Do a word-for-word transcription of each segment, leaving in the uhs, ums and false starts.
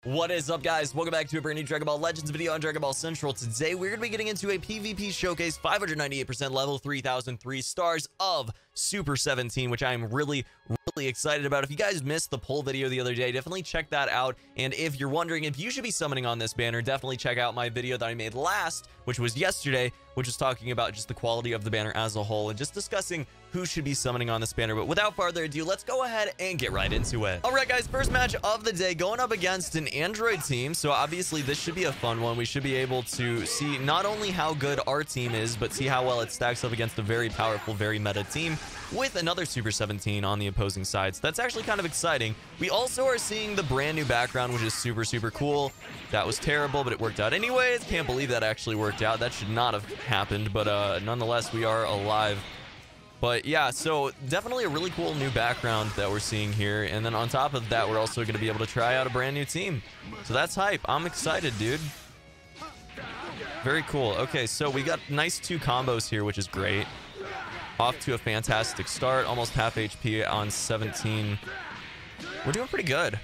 What is up, guys? Welcome back to a brand new Dragon Ball Legends video on Dragon Ball Central. Today, we're going to be getting into a PvP showcase, five hundred ninety-eight percent level, three thousand three stars of Super seventeen, which I am really, really excited about. If you guys missed the poll video the other day, definitely check that out. And if you're wondering if you should be summoning on this banner, definitely check out my video that I made last, which was yesterday, which was talking about just the quality of the banner as a whole and just discussing who should be summoning on this banner. But without further ado, let's go ahead and get right into it. All right, guys, first match of the day, going up against an Android team. So obviously this should be a fun one. We should be able to see not only how good our team is, but see how well it stacks up against a very powerful, very meta team with another Super seventeen on the opposing side. So that's actually kind of exciting. We also are seeing the brand new background, which is super, super cool. That was terrible, but it worked out anyways. Can't believe that actually worked out. That should not have happened, but uh, nonetheless, we are alive. But yeah, so definitely a really cool new background that we're seeing here. And then on top of that, we're also going to be able to try out a brand new team. So that's hype. I'm excited, dude. Very cool. Okay, so we got nice two combos here, which is great. Off to a fantastic start. Almost half H P on seventeen. We're doing pretty good.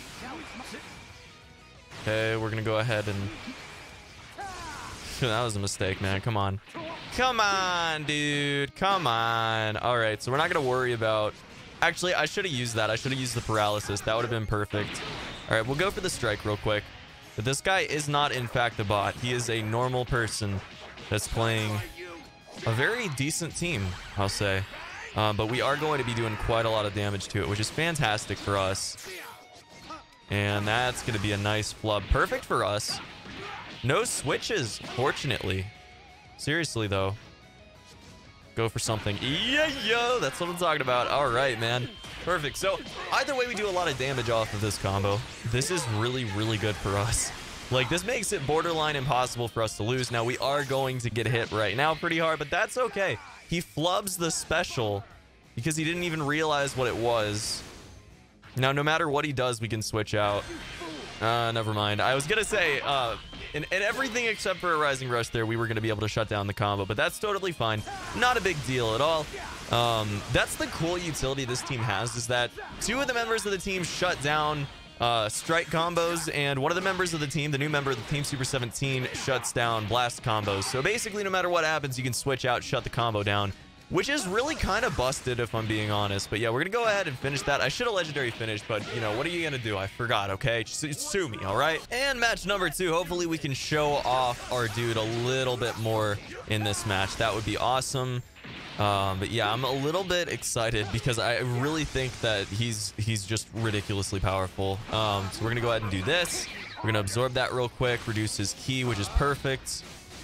Okay, we're going to go ahead and... That was a mistake, man. Come on. Come on, dude. Come on. All right, so we're not going to worry about... Actually, I should have used that. I should have used the paralysis. That would have been perfect. All right, we'll go for the strike real quick. But this guy is not, in fact, a bot. He is a normal person that's playing a very decent team, I'll say. Um, but we are going to be doing quite a lot of damage to it, which is fantastic for us. And that's going to be a nice flub. Perfect for us. No switches, fortunately. Seriously, though. Go for something. Yeah, yo, that's what I'm talking about. All right, man. Perfect. So, either way, we do a lot of damage off of this combo. This is really, really good for us. Like, this makes it borderline impossible for us to lose. Now, we are going to get hit right now pretty hard, but that's okay. He flubs the special because he didn't even realize what it was. Now, no matter what he does, we can switch out. Uh, never mind. I was going to say... uh. In, in everything except for a Rising Rush there, we were going to be able to shut down the combo, but that's totally fine. Not a big deal at all. Um, that's the cool utility this team has, is that two of the members of the team shut down uh, strike combos, and one of the members of the team, the new member of the team, Super seventeen, shuts down blast combos. So basically, no matter what happens, you can switch out, shut the combo down, which is really kind of busted if I'm being honest. But yeah, we're going to go ahead and finish that. I should have legendary finished, but you know, what are you going to do? I forgot, okay? Just sue me, all right? And match number two, hopefully we can show off our dude a little bit more in this match. That would be awesome. Um, but yeah, I'm a little bit excited because I really think that he's he's just ridiculously powerful. Um, so we're going to go ahead and do this. We're going to absorb that real quick, reduce his ki, which is perfect.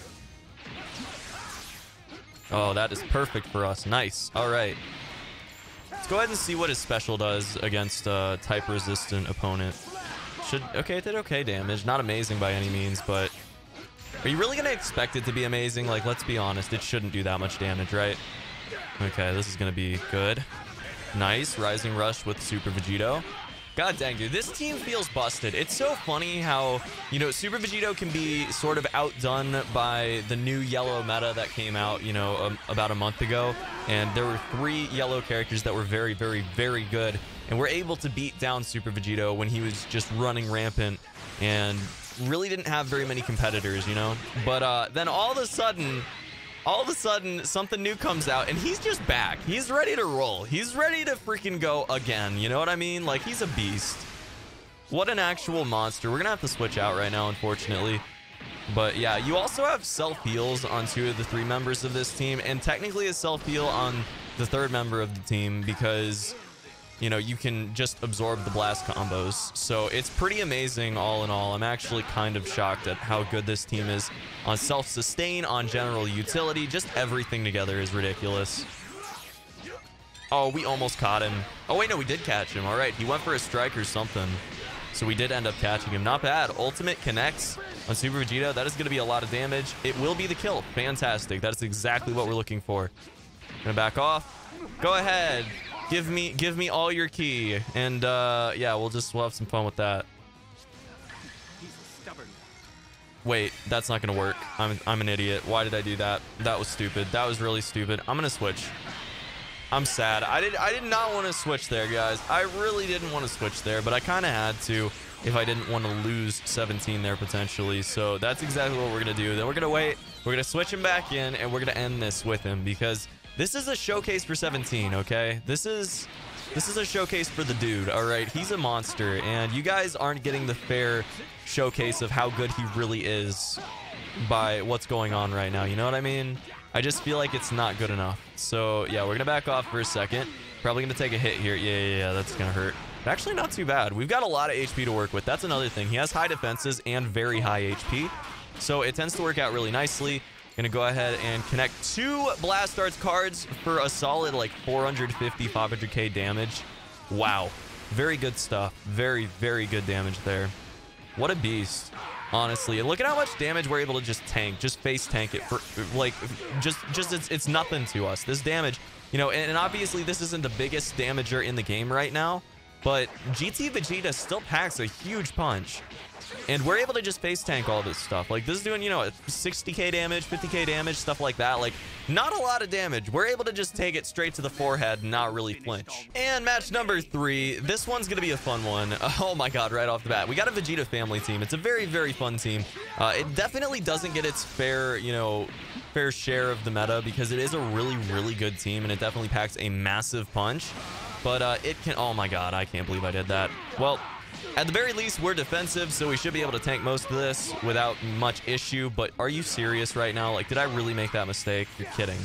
Oh, that is perfect for us. Nice. All right. Let's go ahead and see what his special does against a type-resistant opponent. Should... Okay, it did okay damage. Not amazing by any means, but... Are you really going to expect it to be amazing? Like, let's be honest. It shouldn't do that much damage, right? Okay, this is going to be good. Nice. Rising Rush with Super Vegito. God dang, dude, this team feels busted. It's so funny how, you know, Super Vegito can be sort of outdone by the new yellow meta that came out, you know, um, about a month ago. And there were three yellow characters that were very, very, very good. And we're able to beat down Super Vegito when he was just running rampant and really didn't have very many competitors, you know? But uh, then all of a sudden... All of a sudden, something new comes out, and he's just back. He's ready to roll. He's ready to freaking go again. You know what I mean? Like, he's a beast. What an actual monster. We're going to have to switch out right now, unfortunately. But, yeah, you also have self-heals on two of the three members of this team, and technically a self-heal on the third member of the team because... You know, you can just absorb the blast combos. So it's pretty amazing all in all. I'm actually kind of shocked at how good this team is on self-sustain, on general utility. Just everything together is ridiculous. Oh, we almost caught him. Oh, wait, no, we did catch him. All right, he went for a strike or something. So we did end up catching him. Not bad. Ultimate connects on Super Vegito. That is going to be a lot of damage. It will be the kill. Fantastic. That is exactly what we're looking for. Gonna back off. Go ahead. Give me, give me all your ki, and uh, yeah, we'll just we'll have some fun with that. Wait, that's not gonna work. I'm I'm an idiot. Why did I do that? That was stupid. That was really stupid. I'm gonna switch. I'm sad. I did I did not want to switch there, guys. I really didn't want to switch there, but I kind of had to. if I didn't want to lose seventeen there potentially. So that's exactly what we're going to do. Then we're going to wait. We're going to switch him back in, and we're going to end this with him because this is a showcase for seventeen, okay? This is this is a showcase for the dude, all right? He's a monster, and you guys aren't getting the fair showcase of how good he really is by what's going on right now. You know what I mean? I just feel like it's not good enough. So, yeah, we're going to back off for a second. Probably going to take a hit here. Yeah, yeah, yeah, that's going to hurt. Actually, not too bad. We've got a lot of H P to work with. That's another thing. He has high defenses and very high H P. So it tends to work out really nicely. Gonna go ahead and connect two Blast Darts cards for a solid like four fifty, five hundred K damage. Wow. Very good stuff. Very, very good damage there. What a beast. Honestly, and look at how much damage we're able to just tank, just face tank it for like just just it's it's nothing to us. This damage, you know, and, and obviously this isn't the biggest damager in the game right now, but G T Vegeta still packs a huge punch. And we're able to just face tank all this stuff. Like, this is doing, you know, sixty K damage, fifty K damage, stuff like that. Like, not a lot of damage. We're able to just take it straight to the forehead and not really flinch. And match number three. This one's going to be a fun one. Oh, my God, right off the bat. We got a Vegeta family team. It's a very, very fun team. Uh, it definitely doesn't get its fair, you know, fair share of the meta because it is a really, really good team, and it definitely packs a massive punch. But uh, it can... Oh, my God, I can't believe I did that. Well... At the very least, we're defensive, so we should be able to tank most of this without much issue. But are you serious right now? Like, did I really make that mistake? You're kidding.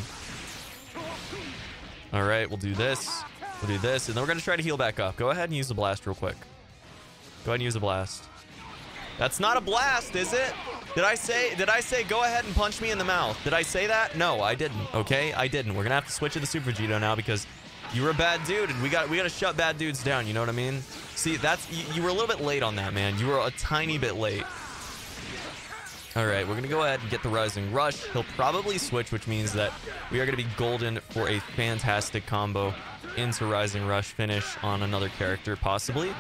All right, we'll do this. We'll do this, and then we're going to try to heal back up. Go ahead and use the blast real quick. Go ahead and use the blast. That's not a blast, is it? Did I say, did I say go ahead and punch me in the mouth? Did I say that? No, I didn't, okay? I didn't. We're going to have to switch to the Super Vegito now because you were a bad dude, and we got we got to shut bad dudes down, you know what I mean? See, that's you, you were a little bit late on that, man. You were a tiny bit late. All right, we're going to go ahead and get the Rising Rush. He'll probably switch, which means that we are going to be golden for a fantastic combo into Rising Rush finish on another character, possibly.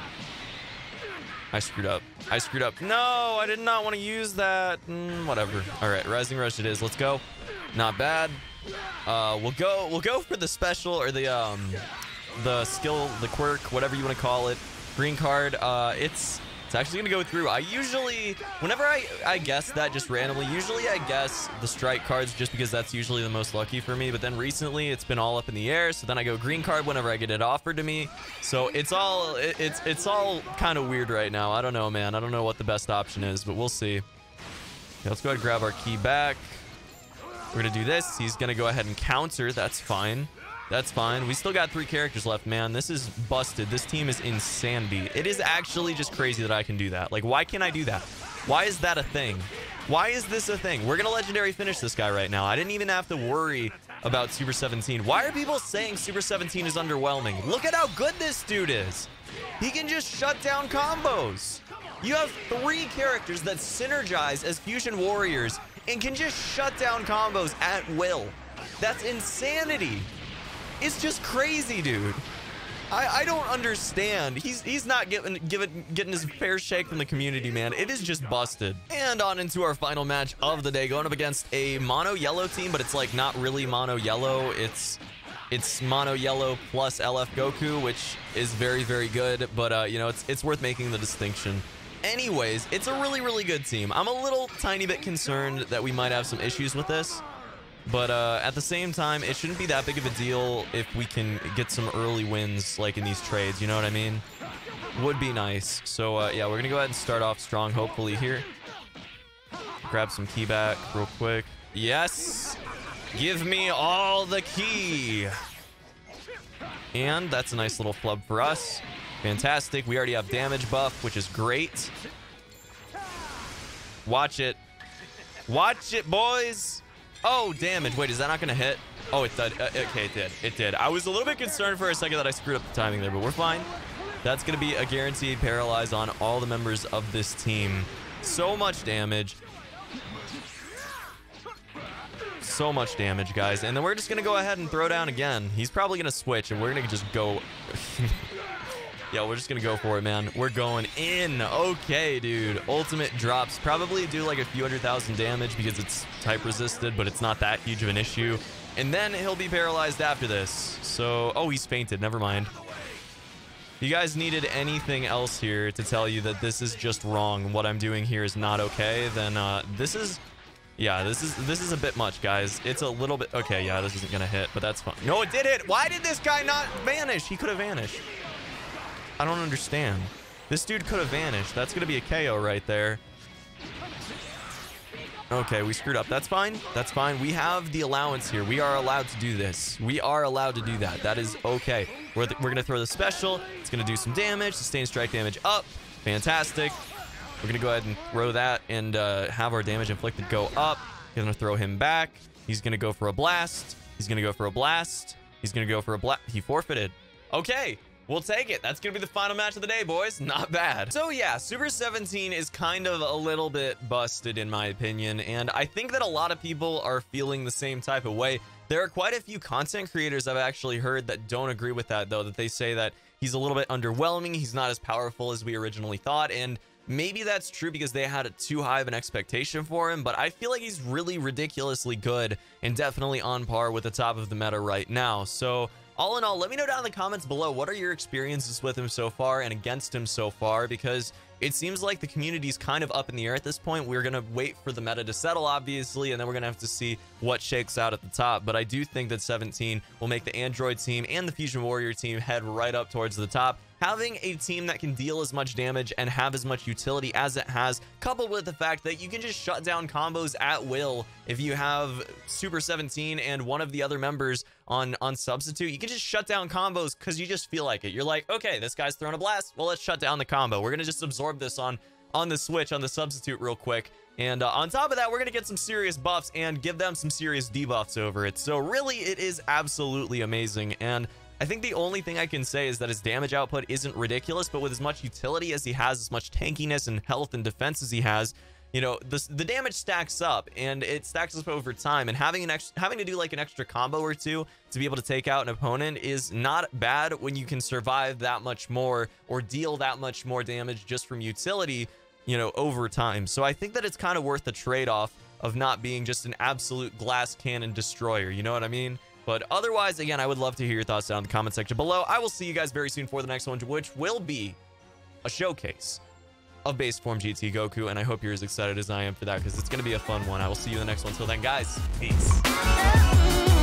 I screwed up. I screwed up. No, I did not want to use that. Mm, whatever. All right, Rising Rush it is. Let's go. Not bad. Uh, we'll go. We'll go for the special or the um, the skill, the quirk, whatever you want to call it. Green card. Uh, it's it's actually gonna go through. I usually, whenever I I guess that just randomly, usually I guess the strike cards just because that's usually the most lucky for me. But then recently it's been all up in the air. So then I go green card whenever I get it offered to me. So it's all it, it's it's all kind of weird right now. I don't know, man. I don't know what the best option is, but we'll see. Okay, let's go ahead and grab our key back. We're going to do this. He's going to go ahead and counter. That's fine. That's fine. We still got three characters left, man. This is busted. This team is insanity. It is actually just crazy that I can do that. Like, why can't I do that? Why is that a thing? Why is this a thing? We're going to legendary finish this guy right now. I didn't even have to worry about Super seventeen. Why are people saying Super seventeen is underwhelming? Look at how good this dude is. He can just shut down combos. You have three characters that synergize as Fusion Warriors and can just shut down combos at will. That's insanity. It's just crazy, dude. I, I don't understand. He's he's not getting getting getting his fair shake from the community, man. It is just busted. And on into our final match of the day, going up against a mono yellow team, but it's like not really mono yellow. It's it's mono yellow plus L F Goku, which is very very good. But uh, you know, it's it's worth making the distinction. Anyways, it's a really, really good team. I'm a little tiny bit concerned that we might have some issues with this. But uh, at the same time, it shouldn't be that big of a deal if we can get some early wins like in these trades. You know what I mean? Would be nice. So, uh, yeah, we're going to go ahead and start off strong, hopefully, here. Grab some key back real quick. Yes! Give me all the key! And that's a nice little flub for us. Fantastic. We already have damage buff, which is great. Watch it. Watch it, boys. Oh, damage. Wait, is that not going to hit? Oh, it did. Uh, okay, it did. It did. I was a little bit concerned for a second that I screwed up the timing there, but we're fine. That's going to be a guaranteed paralyze on all the members of this team. So much damage. So much damage, guys. And then we're just going to go ahead and throw down again. He's probably going to switch, and we're going to just go... Yeah, we're just gonna go for it, man. We're going in. Okay, dude. Ultimate drops. Probably do like a few hundred thousand damage because it's type resisted, but it's not that huge of an issue. And then he'll be paralyzed after this. So, oh, he's fainted. Never mind. you guys needed anything else here to tell you that this is just wrong, what I'm doing here is not okay, then uh, this is, yeah, this is this is a bit much, guys. It's a little bit, okay, yeah, this isn't gonna hit, but that's fine. No, it did hit. Why did this guy not vanish? He could have vanished. I don't understand. This dude could have vanished. That's gonna be a K O right there. Okay, we screwed up. That's fine. That's fine. We have the allowance here. We are allowed to do this. We are allowed to do that. That is okay. We're, th we're going to throw the special. It's going to do some damage. Sustained strike damage up. Fantastic. We're going to go ahead and throw that and uh, have our damage inflicted go up. Going to throw him back. He's going to go for a blast. He's going to go for a blast. He's going to go for a blast. He forfeited. Okay. We'll take it. That's going to be the final match of the day, boys. Not bad. So yeah, Super seventeen is kind of a little bit busted in my opinion. And I think that a lot of people are feeling the same type of way. There are quite a few content creators I've actually heard that don't agree with that though, that they say that he's a little bit underwhelming. He's not as powerful as we originally thought. And maybe that's true because they had too high of an expectation for him, but I feel like he's really ridiculously good and definitely on par with the top of the meta right now. So all in all, let me know down in the comments below, what are your experiences with him so far and against him so far, because it seems like the community's kind of up in the air at this point. We're going to wait for the meta to settle, obviously, and then we're going to have to see what shakes out at the top. But I do think that seventeen will make the Android team and the Fusion Warrior team head right up towards the top. Having a team that can deal as much damage and have as much utility as it has, coupled with the fact that you can just shut down combos at will if you have Super seventeen and one of the other members on, on substitute, you can just shut down combos because you just feel like it. You're like, okay, this guy's throwing a blast. Well, let's shut down the combo. We're going to just absorb this on, on the switch, on the substitute real quick. And uh, on top of that, we're going to get some serious buffs and give them some serious debuffs over it. So really, it is absolutely amazing. And I think the only thing I can say is that his damage output isn't ridiculous, but with as much utility as he has, as much tankiness and health and defense as he has, you know, the, the damage stacks up and it stacks up over time, and having an extra, having to do like an extra combo or two to be able to take out an opponent is not bad when you can survive that much more or deal that much more damage just from utility, you know, over time. So I think that it's kind of worth the trade-off of not being just an absolute glass cannon destroyer, you know what I mean? But otherwise, again, I would love to hear your thoughts down in the comment section below. I will see you guys very soon for the next one, which will be a showcase of base form G T Goku, and I hope you're as excited as I am for that because it's going to be a fun one. I will see you in the next one. Till then, guys, peace.